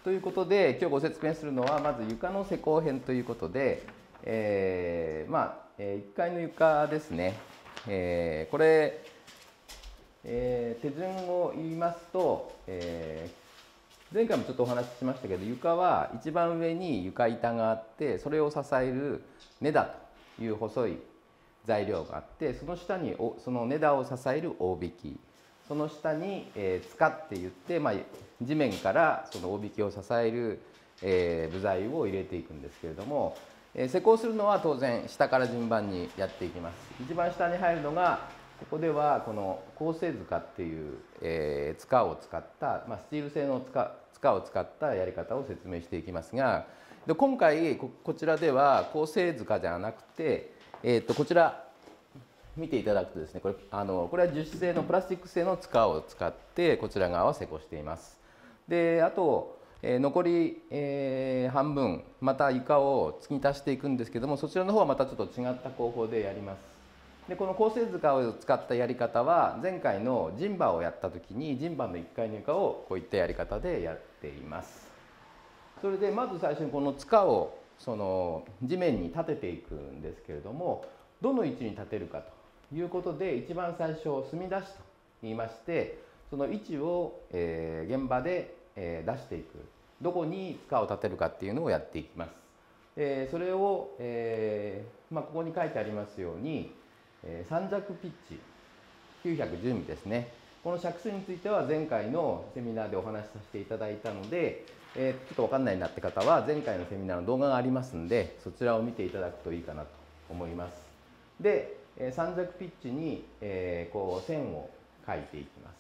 ということで今日ご説明するのはまず床の施工編ということで、1階の床ですね。これ、手順を言いますと、前回もちょっとお話ししましたけど、床は一番上に床板があって、それを支える根太という細い材料があって、その下にその根太を支える大引き、その下に塚って言って、地面からその大引きを支える部材を入れていくんですけれども、施工するのは当然下から順番にやっていきます。一番下に入るのが、ここではこの構成塚っていう、塚を使った、スチール製の塚を使ったやり方を説明していきますが、今回こちらでは構成塚じゃなくて、こちら見ていただくとですね、これは樹脂製のプラスチック製の塚を使ってこちら側は施工しています。であと残り、半分また床を継ぎ足していくんですけども、そちらの方はまたちょっと違った工法でやります。でこの構成塚を使ったやり方は前回の陣馬をやった時に陣馬の1階の床をこういったやり方でやっています。それでまず最初にこの塚をその地面に立てていくんですけれども、どの位置に立てるかということで、一番最初隅出しと言いまして、その位置を現場で出していく、どこに塚を立てるかっていうのをやっていきます。それをここに書いてありますように三尺ピッチ910ミリですね。この尺数については前回のセミナーでお話しさせていただいたので、ちょっと分かんないなって方は前回のセミナーの動画がありますんで、そちらを見ていただくといいかなと思います。で三尺ピッチにこう線を書いていきます。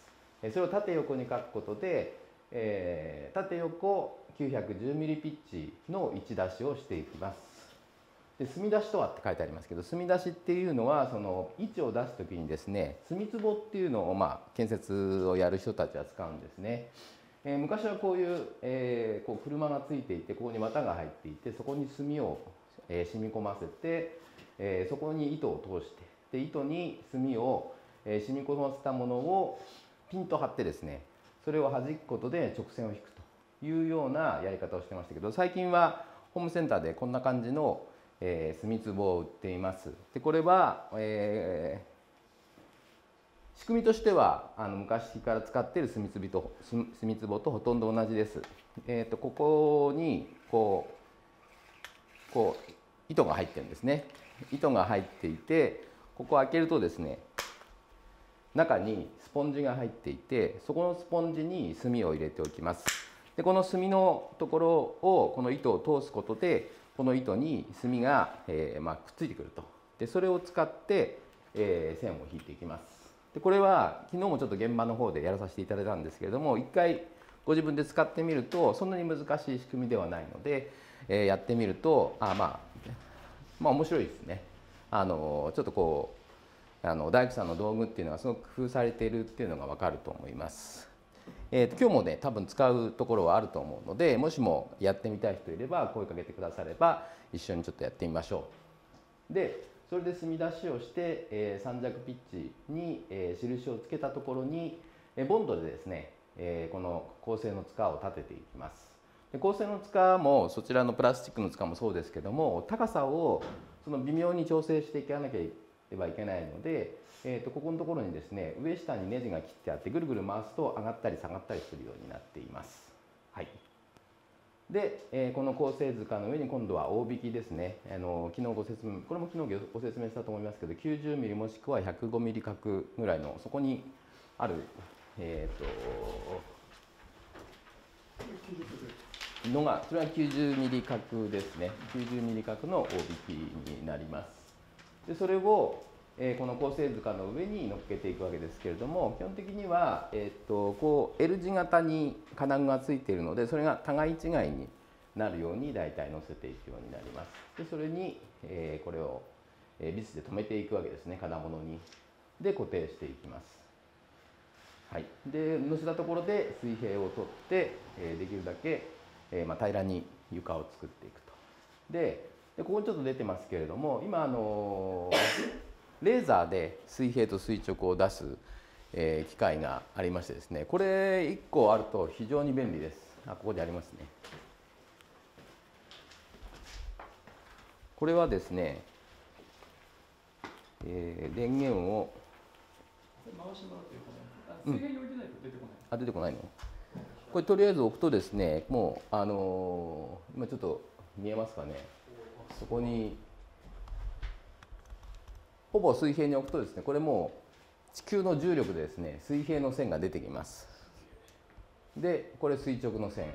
それを縦横に書くことで縦横910ミリピッチの位置出しをしていきます。で隅出しとはって書いてありますけど、隅出しっていうのはその位置を出す時にですね、隅壺っていうのを建設をやる人たちは使うんですね。昔はこういう、こう車がついていて、ここに綿が入っていて、そこに墨を、染み込ませて、そこに糸を通して、で糸に墨を、染み込ませたものをピンと張ってですね、それを弾くことで直線を引くというようなやり方をしてましたけど、最近はホームセンターでこんな感じの墨壺を売っています。でこれは、仕組みとしては昔から使っている墨壺とほとんど同じです。ここにこう糸が入ってるんですね。糸が入っていて、ここを開けるとですね、中にスポンジが入っていて、そこのスポンジに墨を入れておきます。でこの墨のところをこの糸を通すことで、この糸に墨が、くっついてくると。でそれを使って、線を引いていきます。でこれは昨日もちょっと現場の方でやらさせていただいたんですけれども、一回ご自分で使ってみるとそんなに難しい仕組みではないので、やってみると面白いですね。ちょっとこう大工さんの道具っていうのがすごく工夫されているっていうのが分かると思います。今日もね多分使うところはあると思うので、もしもやってみたい人いれば声かけてくだされば一緒にちょっとやってみましょう。でそれで墨出しをして、三尺ピッチに、印をつけたところに、ボンドでですね、この鋼製の塚を立てていきます。で鋼製の塚もそちらのプラスチックの塚もそうですけども、高さをその微妙に調整していかなければいけないので、ここのところにですね、上下にネジが切ってあって、ぐるぐる回すと上がったり下がったりするようになっています。はい。で、この構成塚の上に今度は大引きですね。昨日ご説明、これも昨日ご説明したと思いますけど、90ミリもしくは105ミリ角ぐらいのそこにあるのが、それは90ミリ角ですね。90ミリ角の大引きになります。でそれをこの構成塚の上に乗っけていくわけですけれども、基本的には、こう L 字型に金具がついているので、それが互い違いになるように大体乗せていくようになります。でそれに、これをビスで留めていくわけですね、金物に。で固定していきます。はい、で乗せたところで水平を取って、できるだけ、平らに床を作っていくと。でここにちょっと出てますけれども、今レーザーで水平と垂直を出す、機械がありましてですね、これ1個あると非常に便利です。 ここにありますね。これはですね、電源を回してもらっていいかな。水平に置いてないと出てこない。 出てこないの。これとりあえず置くとですね、もう今ちょっと見えますかね。そこにほぼ水平に置くとですね、これもう地球の重力でですね、水平の線が出てきます。で、これ垂直の線。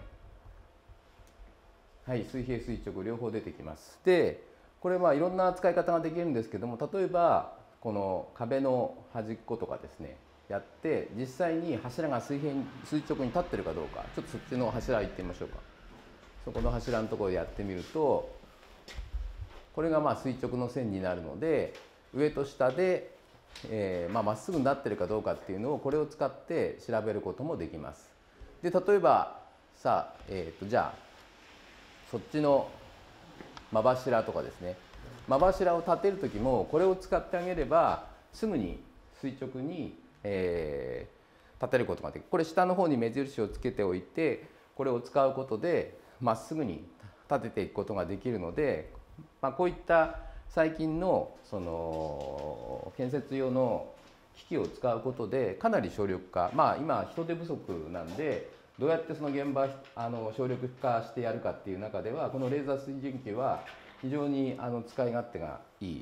はい、水平垂直両方出てきます。で、これいろんな使い方ができるんですけども、例えばこの壁の端っことかですね、やって実際に柱が垂直に立ってるかどうか、ちょっとそっちの柱行ってみましょうか。そこの柱のところでやってみると、これが垂直の線になるので、上と下でまっすぐになってるかどうかっていうのをこれを使って調べることもできます。で、例えばさあ、じゃあそっちの間柱とかですね、間柱を立てる時もこれを使ってあげればすぐに垂直に、立てることができる。これ下の方に目印をつけておいて、これを使うことでまっすぐに立てていくことができるので、こういった最近のその建設用の機器を使うことでかなり省力化、今人手不足なんで、どうやってその現場省力化してやるかっていう中では、このレーザー水準機は非常に使い勝手がいい。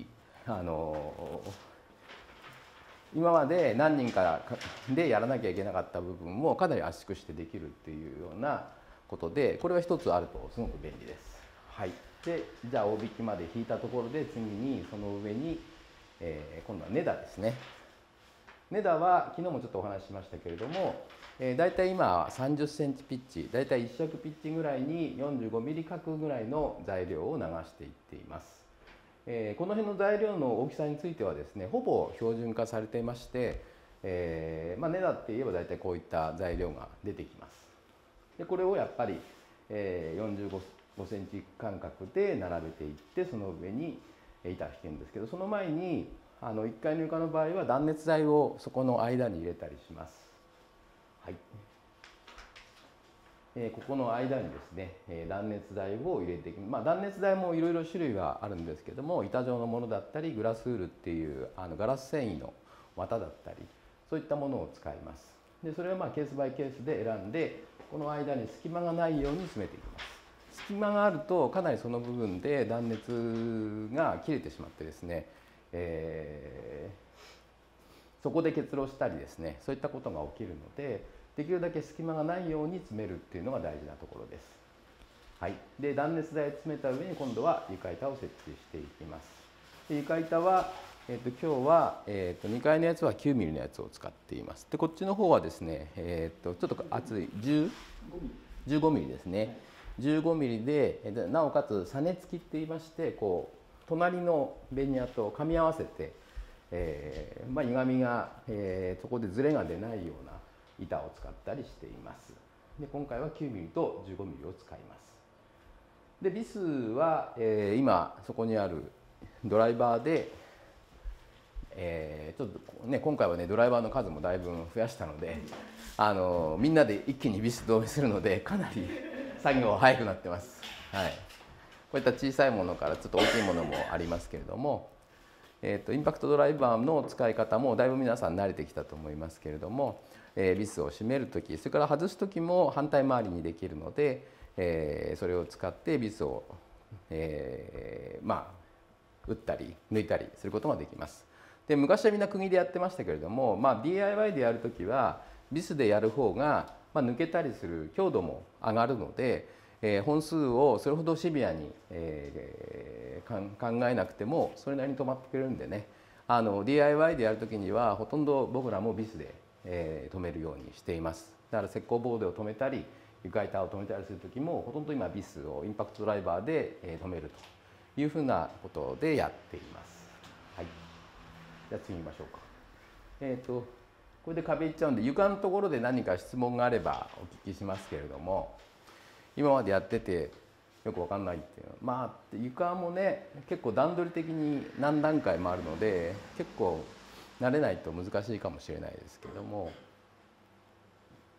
今まで何人かでやらなきゃいけなかった部分もかなり圧縮してできるっていうようなことで、これは一つあるとすごく便利です。はい、でじゃあ大引きまで引いたところで、次にその上に、今度は根太ですね。根太は昨日もちょっとお話ししましたけれども、だいたい今30センチピッチ、だいたい1尺ピッチぐらいに45ミリ角ぐらいの材料を流していっています。この辺の材料の大きさについてはですね、ほぼ標準化されていまして、根太って言えばだいたいこういった材料が出てきます。でこれをやっぱり、45センチ間隔で並べていって、その上に板を引けるんですけど、その前に1階の床の場合は断熱材をそこの間に入れたりします。はい、ここの間にですね、断熱材を入れていく。断熱材もいろいろ種類があるんですけども、板状のものだったりグラスウールっていうガラス繊維の綿だったり、そういったものを使います。でそれをケースバイケースで選んで、この間に隙間がないように詰めていきます。隙間があるとかなりその部分で断熱が切れてしまってですね、そこで結露したりですね、そういったことが起きるので、できるだけ隙間がないように詰めるっていうのが大事なところです。はい、で断熱材を詰めた上に今度は床板を設置していきます。で床板は、今日は、2階のやつは9ミリのやつを使っています。でこっちの方はですね、ちょっと厚い15ミリですね。15ミリで、なおかつサネ付きって言いまして、こう隣のベニヤと噛み合わせて、歪みが、そこでズレが出ないような板を使ったりしています。で今回は9ミリと15ミリを使います。でビスは、今そこにあるドライバーで、ちょっとね、今回はねドライバーの数もだいぶ増やしたので、みんなで一気にビス同意するので、かなり作業は早くなってます。はい、こういった小さいものからちょっと大きいものもありますけれども、インパクトドライバーの使い方もだいぶ皆さん慣れてきたと思いますけれども、ビスを締めるとき、それから外すときも反対回りにできるので、それを使ってビスを、打ったり抜いたりすることができます。で昔はみんな釘でやってましたけれども、DIY でやるときはビスでやる方が、抜けたりする強度も上がるので、本数をそれほどシビアに、考えなくてもそれなりに止まってくれるんでね、DIY でやるときにはほとんど僕らもビスで止めるようにしています。だから石膏ボードを止めたり床板を止めたりする時も、ほとんど今ビスをインパクトドライバーで止めるというふうなことでやっています。はい、じゃあ次見ましょうか。これで壁いっちゃうんで、床のところで何か質問があればお聞きしますけれども、今までやっててよくわかんないっていうの、床もね結構段取り的に何段階もあるので、結構慣れないと難しいかもしれないですけども、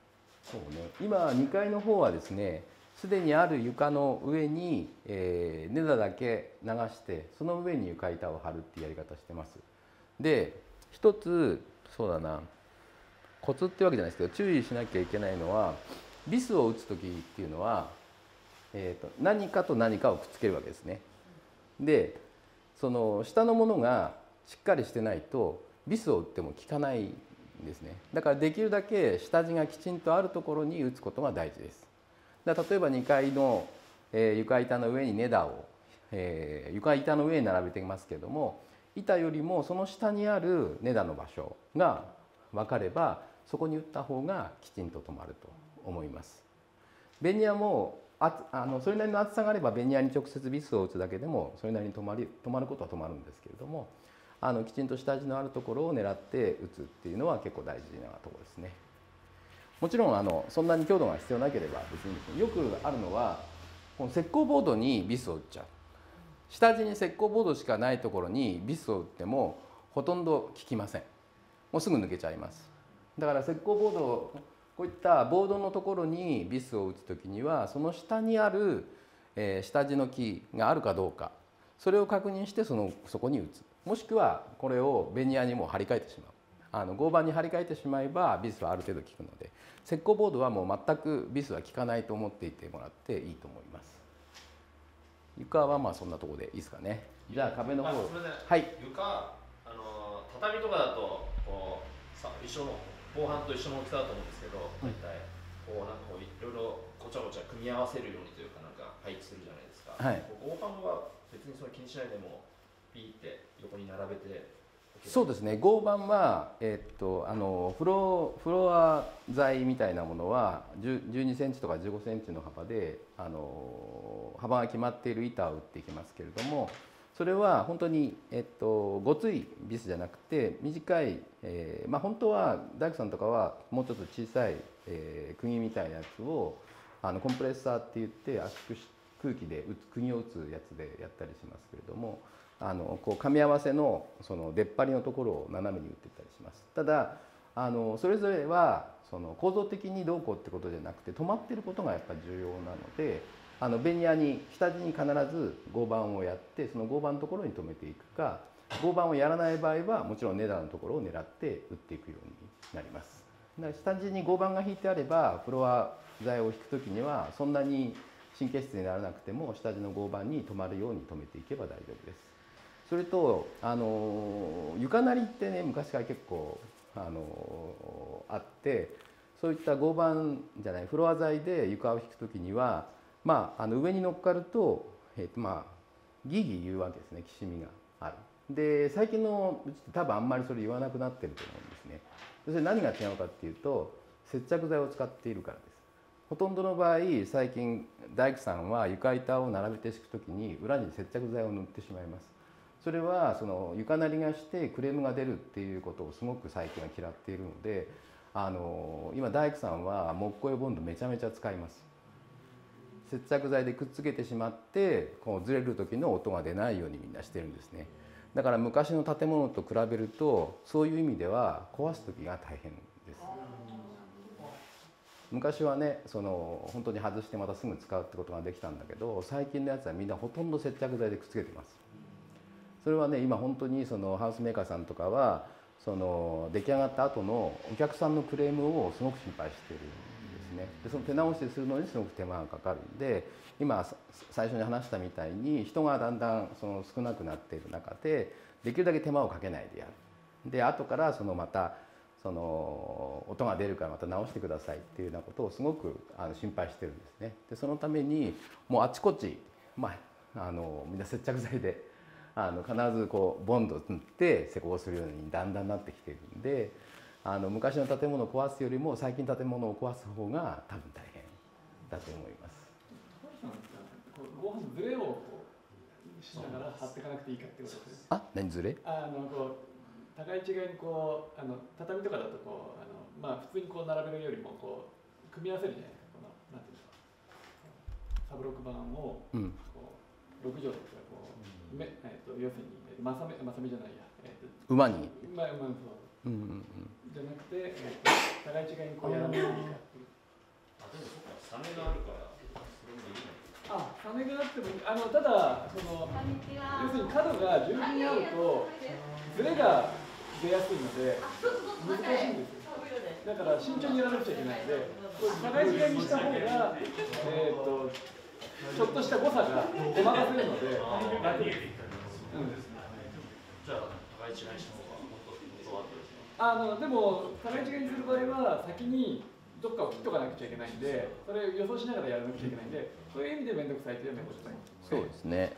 そうね、今2階の方はですね、すでにある床の上に、根太だけ流してその上に床板を張るっていうやり方してます。で一つそうだな、コツってわけじゃないですけど注意しなきゃいけないのは、ビスを打つ時っていうのは、何かと何かをくっつけるわけですね。でその下のものがしっかりしてないとビスを打っても効かないんですね。だからできるだけ下地がきちんとあるところに打つことが大事です。だから例えば2階の、床板の上に根太を、床板の上に並べていますけれども、板よりもその下にある根太の場所が分かればそこに打った方がきちんと止まると思います。ベニヤもそれなりの厚さがあればベニヤに直接ビスを打つだけでもそれなりに止まることは止まるんですけれども、きちんと下地のあるところを狙って打つっていうのは結構大事なところですね。もちろんそんなに強度が必要なければ別にですね。よくあるのはこの石膏ボードにビスを打っちゃう。下地に石膏ボードしかないところにビスを打ってもほとんど効きません。もうすぐ抜けちゃいます。だから石膏ボード、こういったボードのところにビスを打つときにはその下にある、下地の木があるかどうか、それを確認してそこに打つ。もしくはこれをベニヤにも張り替えてしまう。合板に張り替えてしまえばビスはある程度効くので、石膏ボードはもう全くビスは効かないと思っていてもらっていいと思います。床はまあそんなところでいいですかね。じゃあ壁の方、 はい。床、畳とかだとこう一緒の防犯と一緒の大きさだと思うんですけど、大体こうなんかいろいろごちゃごちゃ組み合わせるようにというかなんか配置するじゃないですか。 はい。 合板は別にそれ気にしないでもピーって横に並べて。 そうですね。合板はフロア材みたいなものは12センチとか15センチの幅で幅が決まっている板を打っていきますけれども、それは本当にごついビスじゃなくて短い、本当は大工さんとかはもうちょっと小さい、釘みたいなやつをコンプレッサーって言って圧縮し空気で釘を打つやつでやったりしますけれども、こう噛み合わせのその出っ張りのところを斜めに打っていったりします。ただそれぞれはその構造的にどうこうってことじゃなくて止まっていることがやっぱり重要なので、ベニヤに下地に必ず合板をやってその合板のところに止めていくか、合板をやらない場合はもちろん根太のところを狙って打っていくようになります。だから下地に合板が引いてあればフロア材を引くときにはそんなに神経質にならなくても下地の合板に止まるように止めていけば大丈夫です。それと床なりってね、昔から結構あって、そういった合板じゃないフロア材で床を引くときには、上に乗っかると、ギギ言うわけですね。きしみがある。で最近のうちって多分あんまりそれ言わなくなってると思うんですね。それ何が違うかっていうと接着剤を使っているからです。ほとんどの場合最近大工さんは床板を並べて敷くときに裏に接着剤を塗ってしまいます。それはその床なりがしてクレームが出るっていうことをすごく最近は嫌っているので、今大工さんは木工用ボンドめちゃめちゃ使います。接着剤でくっつけてしまってこうずれる時の音が出ないようにみんなしてるんですね。だから昔の建物と比べるとそういう意味では壊す時が大変です。昔はね本当に外してまたすぐ使うってことができたんだけど、最近のやつはみんなほとんど接着剤でくっつけてます。それはね今本当にハウスメーカーさんとかは出来上がった後のお客さんのクレームをすごく心配しているんですね。でその手直しするのにすごく手間がかかるんで、今最初に話したみたいに人がだんだん少なくなっている中でできるだけ手間をかけないでやる。で後からまた音が出るからまた直してくださいっていうようなことをすごく心配してるんですね。でそのためにもうあちこち、みんな接着剤で必ずこうボンドを塗って施工するようにだんだんなってきているんで、昔の建物を壊すよりも最近建物を壊す方が多分大変だと思います。 合板のズレをこうしながら貼っていかなくていいかってことです。 何ズレ？ 互い違いにこう畳とかだとこう普通にこう並べるよりもこう組み合わせるじゃないですか。なんていうんですか。サブロック板をこう6畳とかこう要するにまさみじゃないや。 馬に。 そう。じゃなくて互い違いにこうやらないといいかっていう。 サメがあるからそれもできない。 あ、サメがあってもただその要するに角が十分にあるとズレが出やすいので難しいんですよ。だから慎重にやらなくちゃいけないので、これ互い違いにした方がちょっとした誤差がごまかせるので楽です。 じゃあ互い違いにした方がもっと後ですね。 でも互い違いにする場合は先にどっかを切っとかなくちゃいけないんで、それを予想しながらやらなくちゃいけないんで、そういう意味で面倒くさいというのは面倒くさい。 そうですね。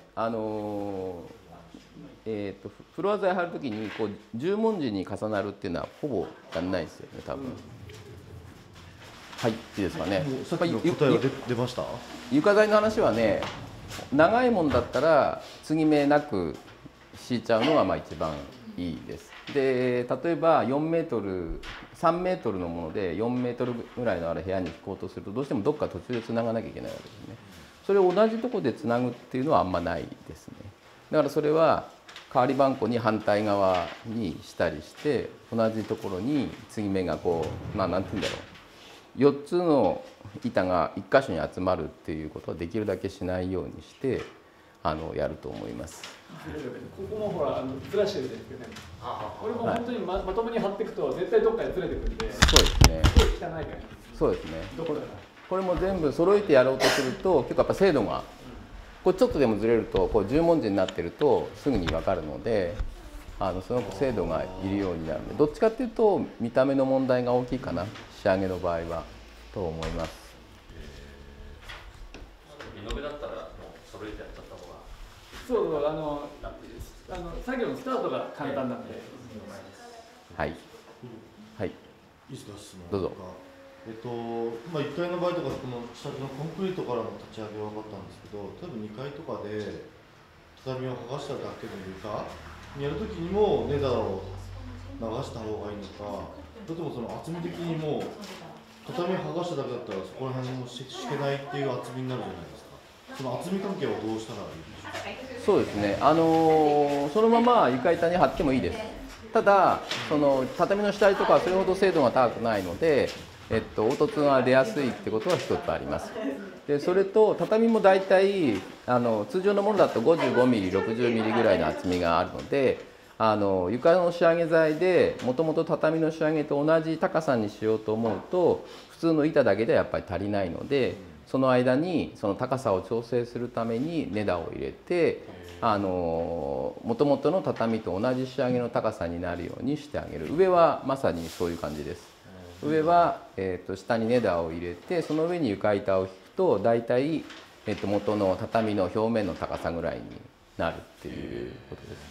フロア材貼るときにこう十文字に重なるっていうのはほぼやんないですよね、多分。はい、いいですかね。 さっきの答えは出ました？ 床材の話はね、長いもんだったら継ぎ目なく敷いちゃうのがまあ一番いいです。で、例えば4メートル、3メートルのもので4メートルぐらいのある部屋に引こうとするとどうしてもどっか途中でつながなきゃいけないわけですね。それを同じところでつなぐっていうのはあんまないですね。だからそれは代わりばんこに反対側にしたりして同じところに継ぎ目がこうなんて言うんだろう、4つの板が1箇所に集まるっていうことはできるだけしないようにしてやると思います。 ここもほらずらしてるんですけどね。これも本当に まともに貼っていくと絶対どっかでずれてくるんで。 そうですね。 汚いから。 そうですね。これも全部揃えてやろうとすると結構やっぱ精度がこれちょっとでもずれるとこう十文字になってるとすぐに分かるので、すごく精度がいるようになるので、どっちかっていうと見た目の問題が大きいかな、仕上げの場合はと思います。 リノベだったらもう揃えてやっちゃった方が。 そう作業のスタートが簡単なんで。 はいはい。 いいですか、質問。 どうぞ。 1階の場合とかこの下のコンクリートからの立ち上げは分かったんですけど、例えば2階とかで畳を剥がしただけの床にやるときにもネダを流した方がいいのか、それともその厚み的にも畳を剥がしただけだったらそこら辺も敷けないっていう厚みになるじゃないですか。その厚み関係はどうしたらいいでしょうか。 そうですね。そのまま床板に貼ってもいいです。ただその畳の下地とかはそれほど精度が高くないので、凹凸が出やすいってことは一つあります。でそれと畳も大体通常のものだと55ミリ、60ミリぐらいの厚みがあるので、床の仕上げ材でもともと畳の仕上げと同じ高さにしようと思うと普通の板だけではやっぱり足りないので、その間にその高さを調整するためにネダを入れてもともとの畳と同じ仕上げの高さになるようにしてあげる。上はまさにそういう感じです。上は、下にネダを入れてその上に床板を引くと大体、元の畳の表面の高さぐらいになるっていうことです。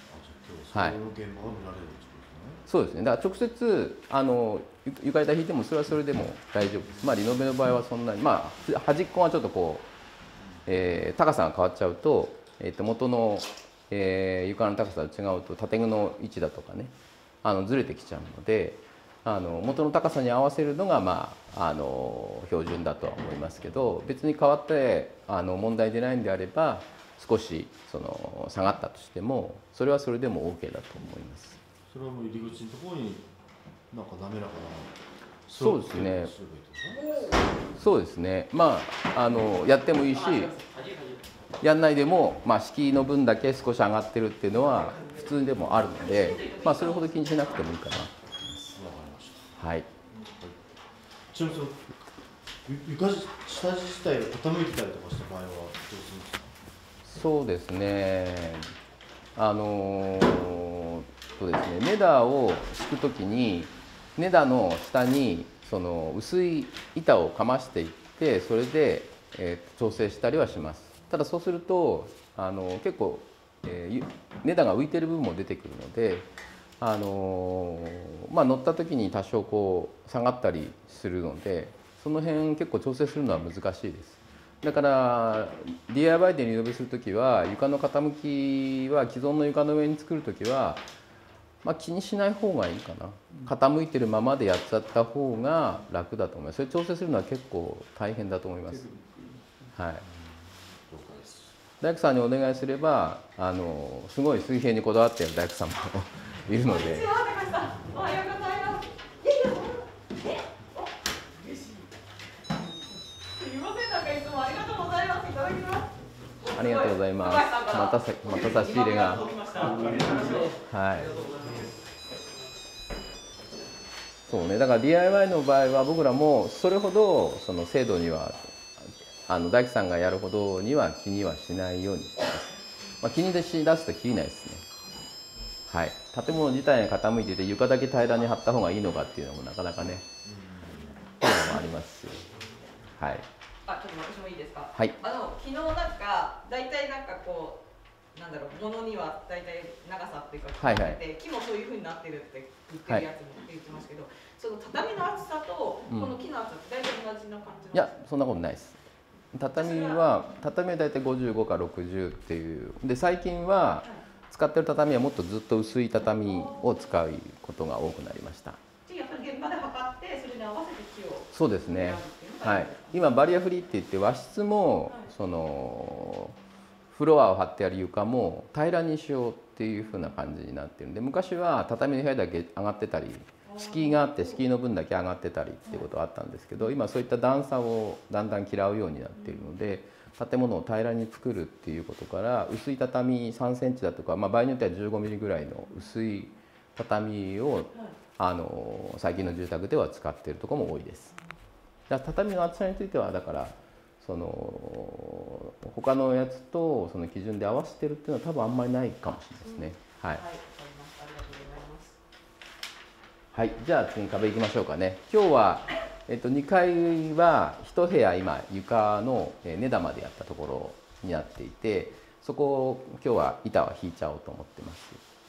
はい。そうですね。だから直接床板引いてもそれはそれでも大丈夫です。まあリノベの場合はそんなに端っこがちょっとこう、高さが変わっちゃうと、元の、床の高さと違うと建具の位置だとかねずれてきちゃうので。元の高さに合わせるのが、標準だとは思いますけど、別に変わって問題でないんであれば少し下がったとしてもそれはそれでも OK だと思います。 それはもう入り口のところになんか滑らかな。 そうですね。そうですね。やってもいいしやんないでも、敷居の分だけ少し上がってるっていうのは普通でもあるので、それほど気にしなくてもいいかな。はい。 ちなみに床下地自体が傾いてたりとかした場合はどうするんですか。 そうですね。ネダを敷くときにネダの下にその薄い板をかましていってそれで、調整したりはします。ただそうすると結構、ネダが浮いてる部分も出てくるので。乗った時に多少こう下がったりするのでその辺結構調整するのは難しいです。だから DIY でリノベする時は床の傾きは既存の床の上に作る時は、気にしない方がいいかな。傾いてるままでやっちゃった方が楽だと思います。それ調整するのは結構大変だと思います。はい。大工さんにお願いすればすごい水平にこだわっている大工さんもいるので。 おはようございます。すみません。 ありがとうございます。また差し入れが。はい。そうね、だから DIY の場合は僕らもそれほどその精度には大工さんがやるほどには気にはしないようにしてます。まあ、気に出すときりないですね。はい。建物自体が傾いてて床だけ平らに張った方がいいのかっていうのもなかなかね、そういうのもありますし。はい。 あ、ちょっと私もいいですか。 はい。 昨日なんか大体なんかこうなんだろう、ものには大体長さっていうか決まってて、木もそういう風になってるって言ってるやつも言ってますけど、その畳の厚さとこの木の厚さって大体同じな感じなんですか？ いや、そんなことないです。畳は大体55か60っていうで、最近は使ってる畳はもっとずっと薄い畳を使うことが多くなりました。 やっぱり現場で測ってそれに合わせて木を。 そうですね。はい。今バリアフリーって言って和室もそのフロアを張ってある床も平らにしようっていう風な感じになってるんで、昔は畳の部屋だけ上がってたり、敷居があって敷居の分だけ上がってたりっていうことはあったんですけど、今そういった段差をだんだん嫌うようになっているので、建物を平らに作るっていうことから薄い畳3センチだとか、まあ、場合によっては15ミリぐらいの薄い畳を最近の住宅では使っているところも多いです。だから畳の厚さについてはだからその他のやつとその基準で合わせてるっていうのは多分あんまりないかもしれないですね。はい。はい、じゃあ次壁行きましょうかね。今日は2階は1部屋今床の根玉でやったところになっていて、そこを今日は板は引いちゃおうと思ってます。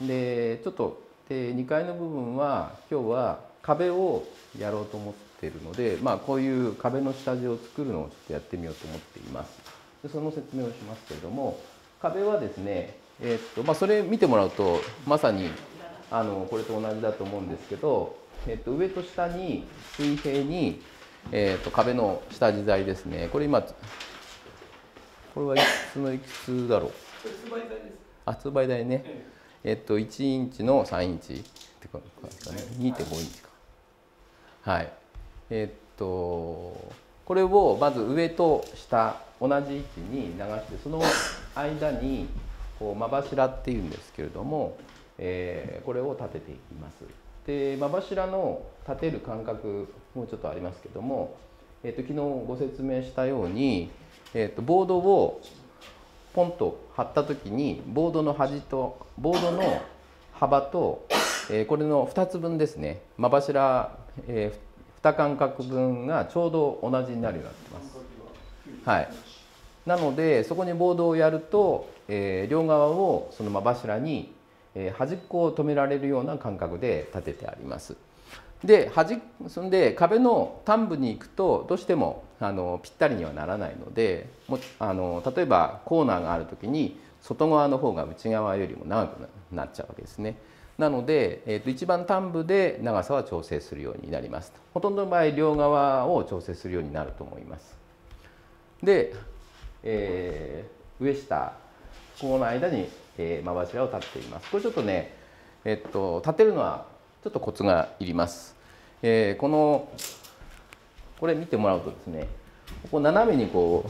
で、ちょっと2階の部分は今日は壁をやろうと思っているので、まあこういう壁の下地を作るのをちょっとやってみようと思っています。でその説明をしますけれども、壁はですね、まあそれ見てもらうとまさにこれと同じだと思うんですけど、上と下に水平に、壁の下地材ですね。これ今これはいくつだろう。 通売台です。 あ、通売台ね。1インチの3インチって感じかね。2.5 インチか。はい。これをまず上と下同じ位置に流して、その間にこう間柱っていうんですけれども、これを立てていきます。で、間柱の立てる間隔もうちょっとありますけども、昨日ご説明したように、ボードをポンと貼った時にボードの端とボードの幅と、これの2つ分ですね、間柱、2間隔分がちょうど同じになるようになってます。はい。なのでそこにボードをやると、両側をその間柱に端っこを止められるような間隔で立ててあります。で、そんで壁の端部に行くとどうしてもぴったりにはならないので、例えばコーナーがある時に外側の方が内側よりも長くなっちゃうわけですね。なので、一番端部で長さは調整するようになります。ほとんどの場合両側を調整するようになると思います。で、上下ここの間に間柱を立てています。これちょっとね、立てるのはちょっとコツがいります。これ見てもらうとですね、ここ斜めにこ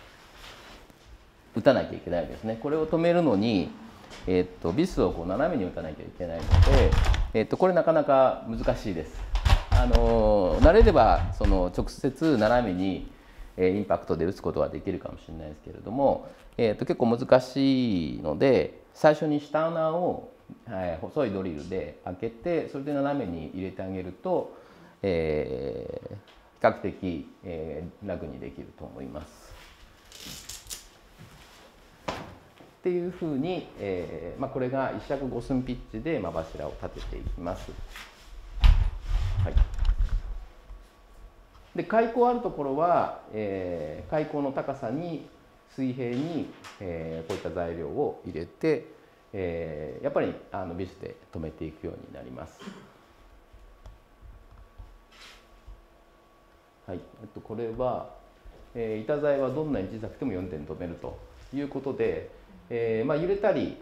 う打たなきゃいけないわけですね。これを止めるのに、ビスをこう斜めに打たなきゃいけないので、これなかなか難しいです。慣れればその直接斜めにインパクトで打つことはできるかもしれないですけれども、結構難しいので、最初に下穴を、細いドリルで開けて、それで斜めに入れてあげると、比較的、楽にできると思います。っていうふうに、これが一尺5寸ピッチで間柱を立てていきます。はい。で、開口あるところは、開口の高さに水平に、こういった材料を入れて、やっぱりビスで留めていくようになります。はい、これは、板材はどんなに小さくても4点留めるということで、揺れたり、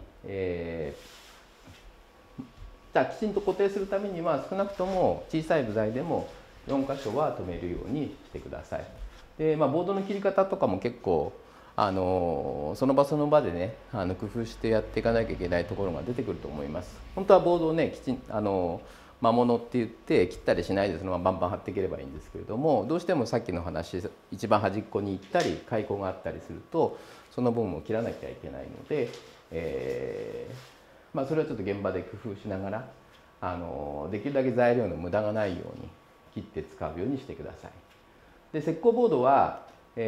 じゃあきちんと固定するためには少なくとも小さい部材でも4箇所は留めるようにしてください。で、ボードの切り方とかも結構その場その場でね工夫してやっていかなきゃいけないところが出てくると思います。本当はボードをねきちん魔物って言って切ったりしないでそのままバンバン貼っていければいいんですけれども、どうしてもさっきの話一番端っこに行ったり開口があったりするとその部分を切らなきゃいけないので、それはちょっと現場で工夫しながらできるだけ材料の無駄がないように切って使うようにしてください。で石膏ボードは、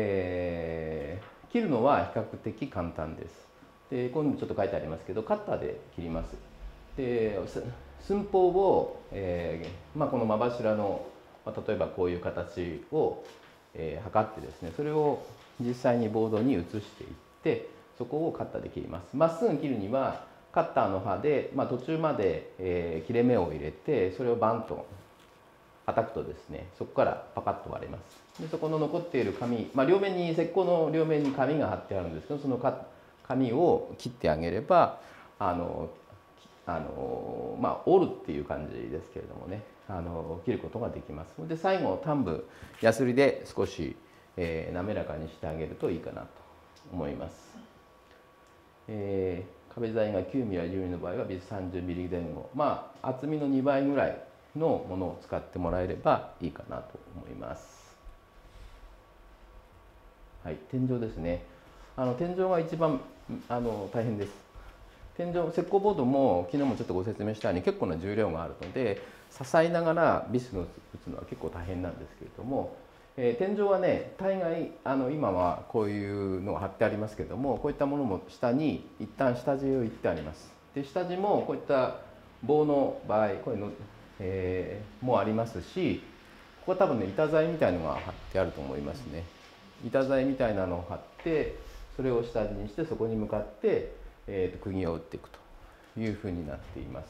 切るのは比較的簡単です。で今度ちょっと書いてありますけどカッターで切ります。で寸法を、この真柱の、例えばこういう形を、測ってですねそれを実際にボードに移していってそこをカッターで切ります。まっすぐ切るにはカッターの刃で、途中まで、切れ目を入れてそれをバンと叩くとですねそこからパカッと割れます。でそこの残っている紙、両面に石膏の両面に紙が貼ってあるんですけどその紙を切ってあげれば折るっていう感じですけれどもね切ることができますので最後短部ヤスリで少し、滑らかにしてあげるといいかなと思います。壁材が9ミリや10ミリの場合はビス30ミリ前後、厚みの2倍ぐらいのものを使ってもらえればいいかなと思います。はい、天井ですね。天井が一番大変です。天井石膏ボードも昨日もちょっとご説明したように結構な重量があるので支えながらビスを打つのは結構大変なんですけれども、天井はね大概今はこういうのが貼ってありますけれどもこういったものも下に一旦下地をいってあります。で下地もこういった棒の場合こういうの、もありますしここは多分ね板材みたいのが貼ってあると思いますね。板材みたいなのを貼ってそれを下地にしてそこに向かって釘を打っていくというふうになっています。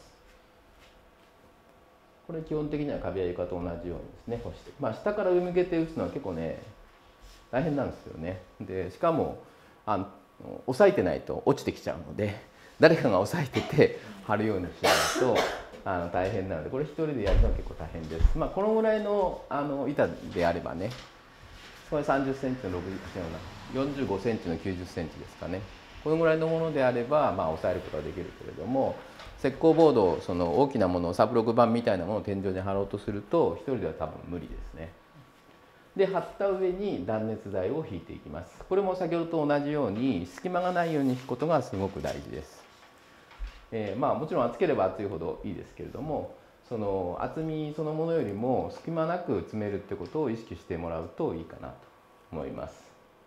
これ基本的には壁や床と同じようにですね干して、下から上向けて打つのは結構ね大変なんですよね。でしかも押さえてないと落ちてきちゃうので誰かが押さえてて貼るようにしないと大変なのでこれ一人でやるのは結構大変です。このぐらいの板であればねこれ30センチの45センチの90センチですかね。このぐらいのものであれば、押さえることができるけれども石膏ボードその大きなものをサブロク板みたいなものを天井に貼ろうとすると一人では多分無理ですね。で貼った上に断熱材を引いていきます。これも先ほどと同じように隙間がないように引くことがすごく大事です。もちろん厚ければ厚いほどいいですけれどもその厚みそのものよりも隙間なく詰めるってことを意識してもらうといいかなと思います。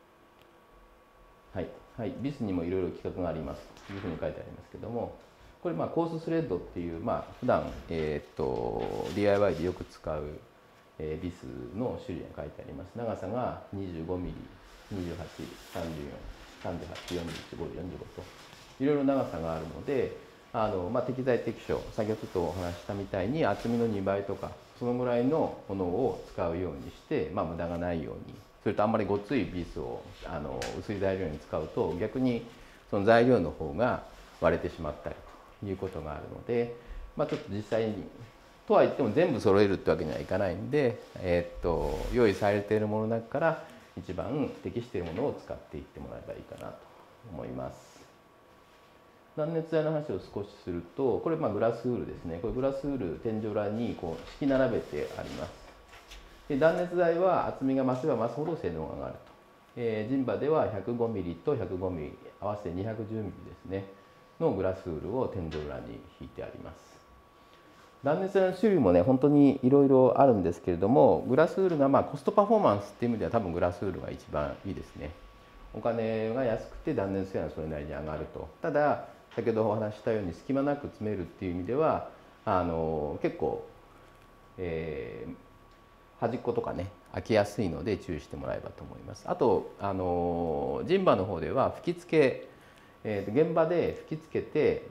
はい、ビスにもいろいろ規格がありますというふうに書いてありますけどもこれコーススレッドっていう普段DIY でよく使うビスの種類が書いてあります。長さが25ミリ、28、34、38、41、5、45といろいろ長さがあるので適材適所先ほどちょっとお話ししたみたいに厚みの2倍とかそのぐらいのものを使うようにして無駄がないように。それとあんまりごついビスを薄い材料に使うと逆にその材料の方が割れてしまったりということがあるので、ちょっと実際にとは言っても全部揃えるってわけにはいかないんで、用意されているものの中から一番適しているものを使っていってもらえばいいかなと思います。断熱材の話を少しするとこれグラスウールですね。これグラスウール天井裏にこう敷き並べてあります。で断熱材は厚みが増せば増すほど性能が上がると。人馬では105ミリと105ミリ合わせて210ミリですねのグラスウールを天井裏に引いてあります。断熱材の種類もね本当にいろいろあるんですけれどもグラスウールがコストパフォーマンスっていう意味では多分グラスウールが一番いいですね。お金が安くて断熱性はそれなりに上がると。ただ先ほどお話ししたように隙間なく詰めるっていう意味では結構、端っことかね開きやすいので注意してもらえばと思います。あと人馬の方では吹き付け、現場で吹き付けて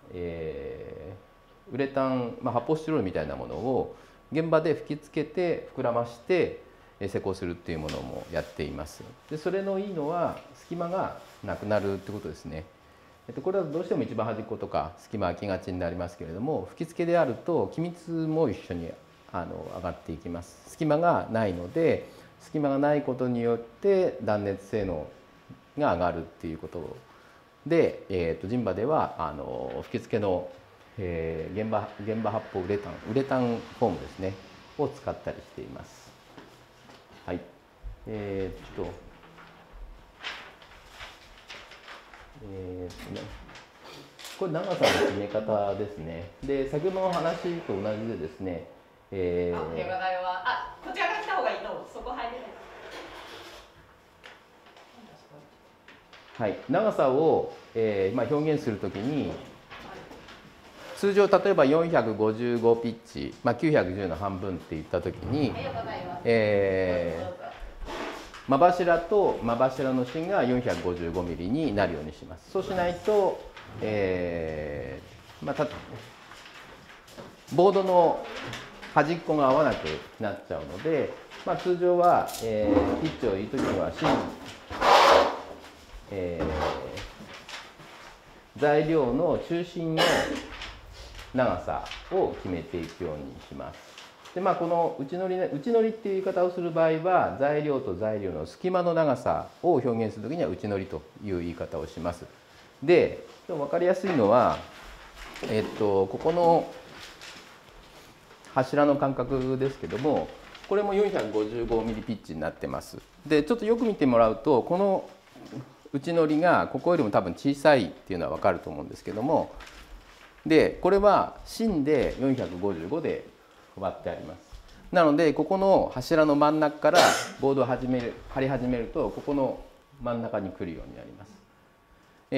ウレタン、発泡スチロールみたいなものを現場で吹き付けて膨らまして施工するっていうものもやっています。でそれのいいのは隙間がなくなるってことですね。これはどうしても一番端っことか隙間空きがちになりますけれども吹き付けであると気密も一緒に上がっていきます。隙間がないので隙間がないことによって断熱性能が上がるっていうことで、人馬では吹き付けの、現場発泡ウレタンフォームですねを使ったりしています。はい。これ長さの決め方ですね。で、先ほどの話と同じでですね、 こちらから来た方がいいと、そこ入れない。 はい、長さを、表現するときに、通常例えば455ピッチ、910の半分って言ったときに、真柱と真柱の芯が455ミリになるようにします。そうしないと、ボードの端っこが合わなくなっちゃうので、通常は、ピッチを言うときには芯、材料の中心の長さを決めていくようにします。でこの内乗りっていう言い方をする場合は、材料と材料の隙間の長さを表現するときには内乗りという言い方をします。で、分かりやすいのは、ここの柱の間隔ですけども、これも455ミリピッチになってます。で、ちょっとよく見てもらうと、この内乗りがここよりも多分小さいっていうのは分かると思うんですけども、でこれは芯で455で割ってあります。なのでここの柱の真ん中からボードを張り始めると、ここの真ん中に来るようになります。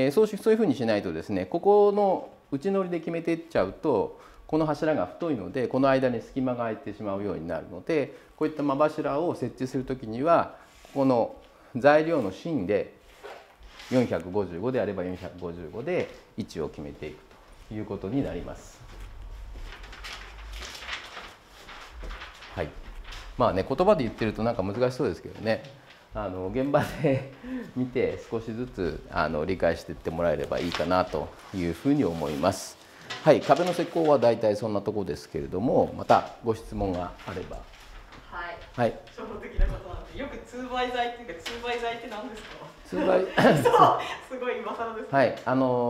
そういうふうにしないとですね、ここの内乗りで決めていっちゃうと、この柱が太いのでこの間に隙間が空いてしまうようになるので、こういった真柱を設置するときには、ここの材料の芯で455であれば455で位置を決めていくということになります。はい。言葉で言ってるとなんか難しそうですけどね、現場で見て少しずつ理解していってもらえればいいかなというふうに思います。はい、壁の施工はだいたいそんなところですけれども、またご質問があれば。はい。 初歩的なことなんで、よく通売材っていうか、通売材って何ですか？ 通売そう、すごい今更ですね。 はい、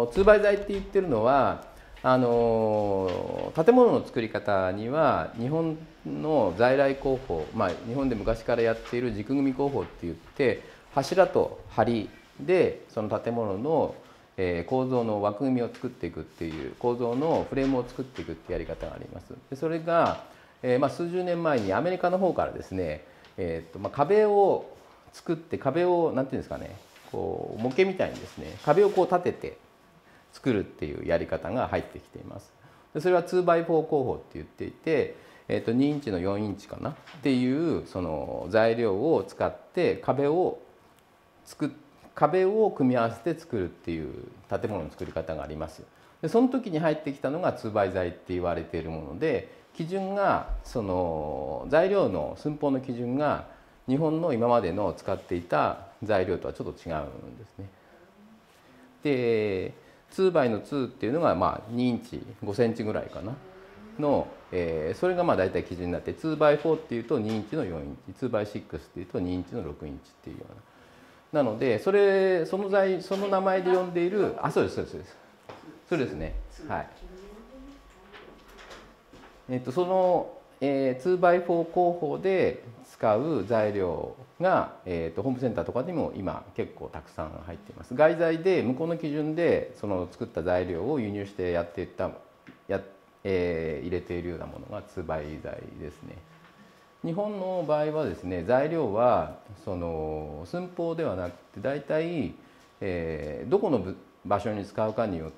通売材って言ってるのは、建物の作り方には日本の在来工法、日本で昔からやっている軸組工法って言って、柱と梁でその建物の構造の枠組みを作っていくっていう、構造のフレームを作っていくっていうやり方があります。でそれが、数十年前にアメリカの方からですね、壁を作って、壁をなんていうんですかね、こう模型みたいにですね、壁をこう立てて作るっていうやり方が入ってきています。でそれは 2x4 工法って言っていて、2インチの4インチかなっていうその材料を使って壁を組み合わせて作るっていう建物の作り方があります。でその時に入ってきたのが2倍材って言われているもので、基準がその材料の寸法の基準が日本の今までの使っていた材料とはちょっと違うんですね。で2倍の2っていうのが2インチ5センチぐらいかなの、それがだいたい基準になって、2x4 っていうと2インチの4インチ、2x6 っていうと2インチの6インチっていうような。なのでその名前で呼んでいる、そうですそれですね。はい。その、2x4 工法で使う材料が、ホームセンターとかにも今結構たくさん入っています。外材で向こうの基準でその作った材料を輸入して入れているようなものが2倍材ですね。日本の場合はですね、材料はその寸法ではなくて、大体、どこの場所に使うかによって、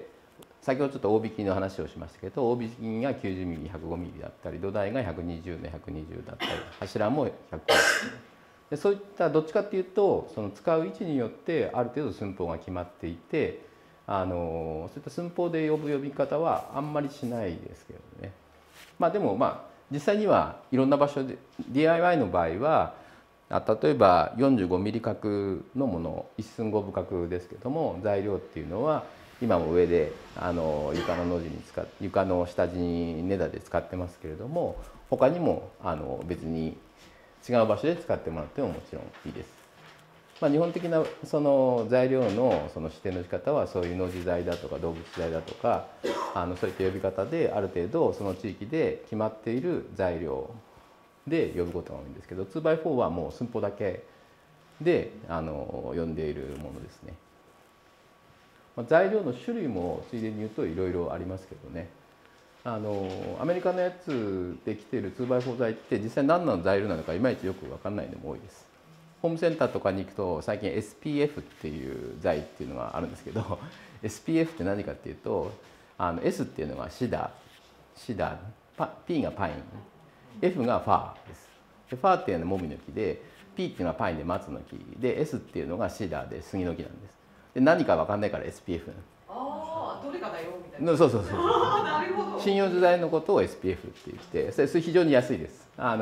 先ほどちょっと大引きの話をしましたけど、大引きが90ミリ、105ミリだったり、土台が120の120だったり、柱も100で、そういったどっちかっていうと、その使う位置によってある程度寸法が決まっていて、そういった寸法で呼び方はあんまりしないですけどね。でも実際にはいろんな場所で DIY の場合は、例えば45ミリ角のもの、一寸五分角ですけども、材料っていうのは今も上で床の下地に根太で使ってますけれども、他にも別に違う場所で使ってもらってももちろんいいです。 まあ、日本的なその材料のその指定の仕方はそういう農事材だとか動物材だとかそういった呼び方である程度その地域で決まっている材料で呼ぶことが多いんですけど 2x4 はもう寸法だけで呼んでいるものですね。まあ、材料の種類もついでに言うといろいろありますけどね。アメリカのやつで来ている 2x4 材って実際何の材料なのかいまいちよく分かんないのも多いです。ホームセンターとかに行くと最近 SPF っていう材っていうのがあるんですけど SPF って何かっていうとS っていうのがシダー、P がパイン、F がファーです。でファーっていうのはもみの木で P っていうのはパインで松の木で S っていうのがシダーで杉の木なんです。で何か分かんないから SPF なんです。 ああ、どれかだよみたいな。 そうそうなるほど。 針葉樹材のことを SPF って言ってそれ非常に安いです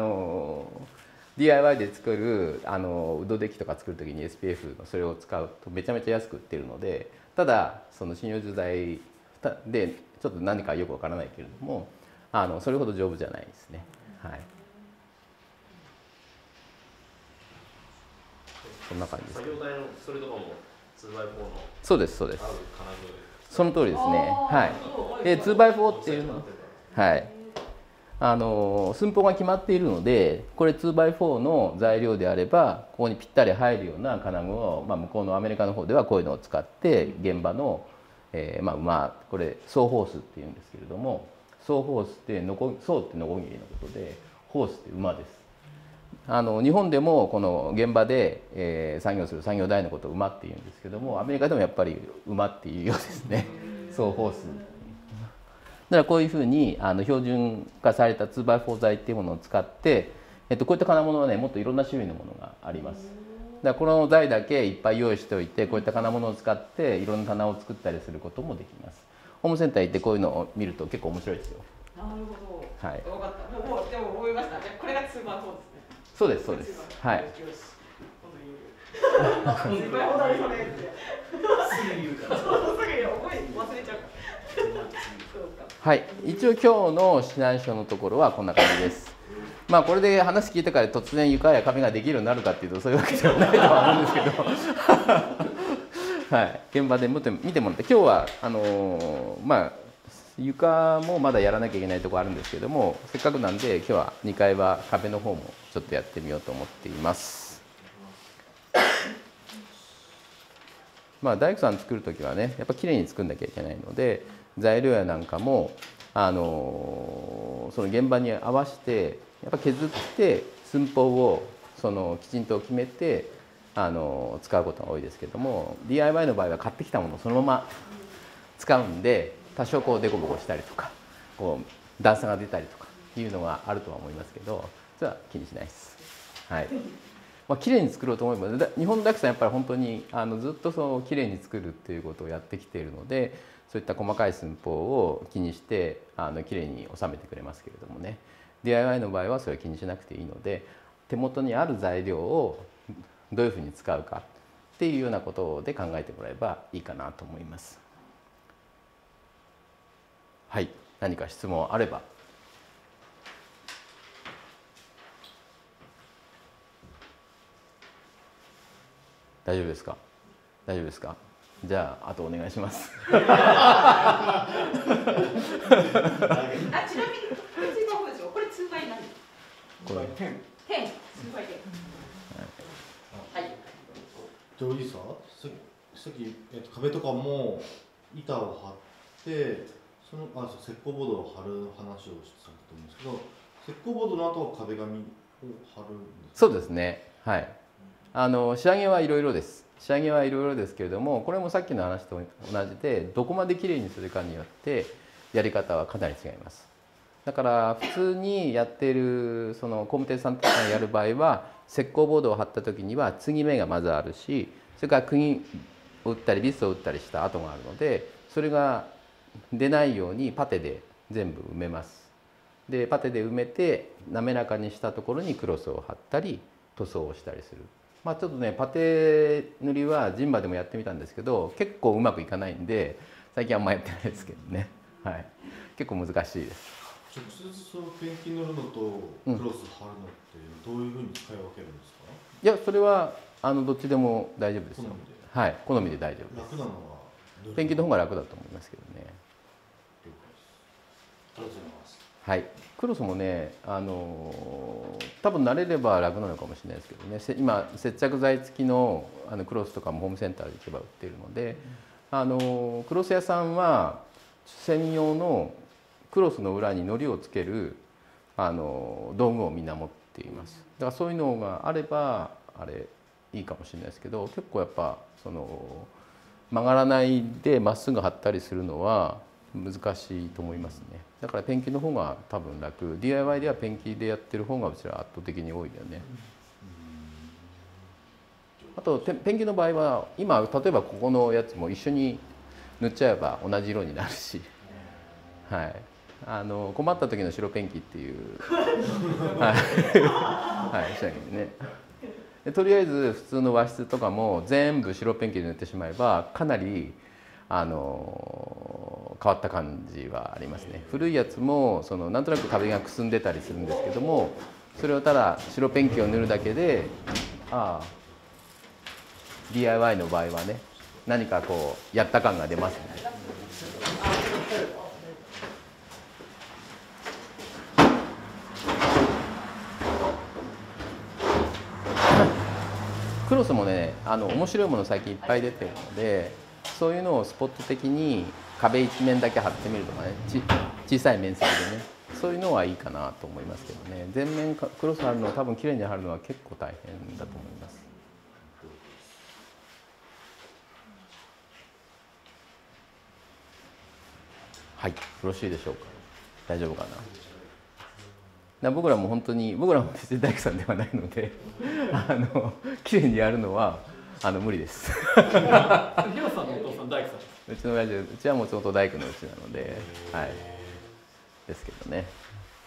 。DIY で作るウドデッキとか作る時に SPF のそれを使うとめちゃめちゃ安く売ってるので、ただその針葉樹材でちょっと何かよくわからないけれどもそれほど丈夫じゃないですね。はい、そんな感じです。 作業台のそれとかも 2x4 のそうですそうです。 金具その通りですね。はい。で 2x4 っていうのはい。寸法が決まっているのでこれ 2x4 の材料であればここにぴったり入るような金具を、まあ、向こうのアメリカの方ではこういうのを使って現場の、まあ、馬これソーホースっていうんですけれどもソーホースってソーってノコギリのことでホースって馬です。日本でもこの現場で、作業する作業台のことを馬っていうんですけどもアメリカでもやっぱり馬っていうようですね。ソーホースだからこういうふうに標準化された 2x4 材っていうものを使って、こういった金物はねもっといろんな種類のものがあります。だからこの材だけいっぱい用意しておいてこういった金物を使っていろんな棚を作ったりすることもできます。ホームセンター行ってこういうのを見ると結構面白いですよ。 なるほど。 はい。 分かった。もうでも覚えました。じゃあこれが 2x4 ですね。 そうですそうです。はい。 よし。今度言う。2x4だねそれって。すぐ言うから。すぐ覚え忘れちゃうから。 はい、一応今日の指南書のところはこんな感じです。まあこれで話聞いてから突然床や壁ができるようになるかっていうとそういうわけではないとは思うんですけどはい、現場で見てもらって今日はまあ床もまだやらなきゃいけないところあるんですけどもせっかくなんで今日は2階は壁の方もちょっとやってみようと思っています。まあ大工さん作る時はねやっぱきれいに作んなきゃいけないので材料やなんかもその現場に合わせてやっぱ削って寸法をきちんと決めて使うことが多いですけども DIY の場合は買ってきたものをそのまま使うんで多少こうデコボコしたりとかこう段差が出たりとかいうのがあるとは思いますけどそれは気にしないです。はい。まあ綺麗に作ろうと思えば日本の大工さんやっぱり本当にずっと綺麗に作るっていうことをやってきているのでそういった細かい寸法を気にして綺麗に収めてくれますけれどもね DIY の場合はそれは気にしなくていいので手元にある材料をどういうふうに使うかっていうようなことで考えてもらえばいいかなと思います。はい、何か質問あれば。大丈夫ですか？大丈夫ですか？じゃあ、あとお願いします。 ちなみに、これ2倍何？ これ10。 2倍10。はい。 じゃあいいですか？さっき、壁とかも板を張って石膏ボードを貼る話をしてたと思うんですけど石膏ボードの後は壁紙を貼るんですか？ そうですね。はい。仕上げはいろいろです。仕上げはいろいろですけれどもこれもさっきの話と同じでどこまできれいにするかによってやり方はかなり違います。だから普通にやっているその工務店さんとかがやる場合は石膏ボードを貼った時には継ぎ目がまずあるしそれから釘を打ったりビスを打ったりした跡があるのでそれが出ないようにパテで全部埋めます。でパテで埋めて滑らかにしたところにクロスを貼ったり塗装をしたりする。まあちょっとねパテ塗りはジンバでもやってみたんですけど結構うまくいかないんで最近あんまやってないですけどね、はい、結構難しいです。 直接そのペンキ塗るのとクロス貼るのってどういうふうに使い分けるんですか？ いやそれはどっちでも大丈夫ですよ。はい、好みで大丈夫です。 楽なのはペンキの方が楽だと思いますけどね。 ありがとうございます。 はい、クロスもね、多分慣れれば楽なのかもしれないですけどね。今接着剤付きのクロスとかもホームセンターで行けば売っているので、クロス屋さんは専用のクロスの裏に糊をつける道具をみんな持っています。だからそういうのがあればいいかもしれないですけど、結構やっぱ曲がらないでまっすぐ貼ったりするのは難しいと思いますね。だからペンキの方が多分楽。 DIY ではペンキでやってる方がうちら圧倒的に多いよね。あとペンキの場合は今例えばここのやつも一緒に塗っちゃえば同じ色になるし、はい、困った時の白ペンキっていうはい、はい、したけどね。でとりあえず普通の和室とかも全部白ペンキで塗ってしまえばかなり変わった感じはありますね。古いやつもなんとなく壁がくすんでたりするんですけども、それをただ白ペンキを塗るだけでDIY の場合はね、何かこうやった感が出ますね。クロスもね、面白いもの最近いっぱい出てるので、そういうのをスポット的に壁一面だけ貼ってみるとかね、小さい面積でね、そういうのはいいかなと思いますけどね。全面クロス貼るのを多分きれいに貼るのは結構大変だと思います。はい、よろしいでしょうか。大丈夫かな。僕らも別に大工さんではないのできれいにやるのは無理です。 ヒロさんのお父さん大工さん。 うちの親父、うちはもともと大工のうちなので、はい。ですけどね。